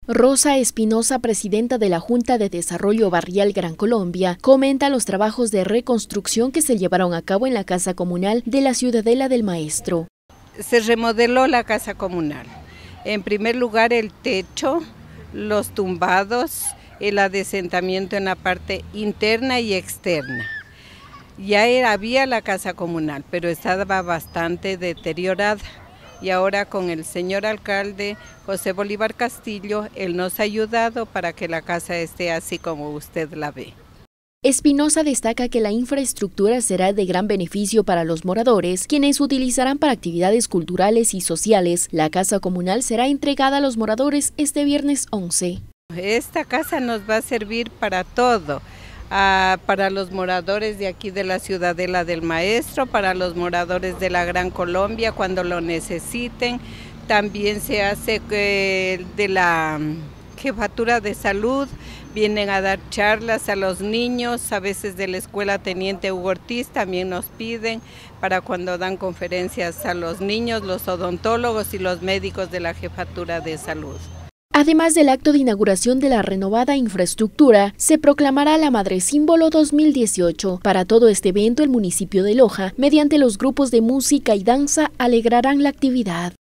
Rosa Espinosa, presidenta de la Junta de Desarrollo Barrial Gran Colombia, comenta los trabajos de reconstrucción que se llevaron a cabo en la Casa Comunal de la Ciudadela del Maestro. Se remodeló la Casa Comunal. En primer lugar, el techo, los tumbados, el adesentamiento en la parte interna y externa. Ya había la Casa Comunal, pero estaba bastante deteriorada. Y ahora con el señor alcalde José Bolívar Castillo, él nos ha ayudado para que la casa esté así como usted la ve. Espinosa destaca que la infraestructura será de gran beneficio para los moradores, quienes utilizarán para actividades culturales y sociales. La casa comunal será entregada a los moradores este viernes 11. Esta casa nos va a servir para todo. Para los moradores de aquí de la Ciudadela del Maestro, para los moradores de la Gran Colombia cuando lo necesiten. También se hace de la Jefatura de Salud, vienen a dar charlas a los niños, a veces de la Escuela Teniente Hugo Ortiz también nos piden para cuando dan conferencias a los niños, los odontólogos y los médicos de la Jefatura de Salud. Además del acto de inauguración de la renovada infraestructura, se proclamará la Madre Símbolo 2018. Para todo este evento, el municipio de Loja, mediante los grupos de música y danza, alegrarán la actividad.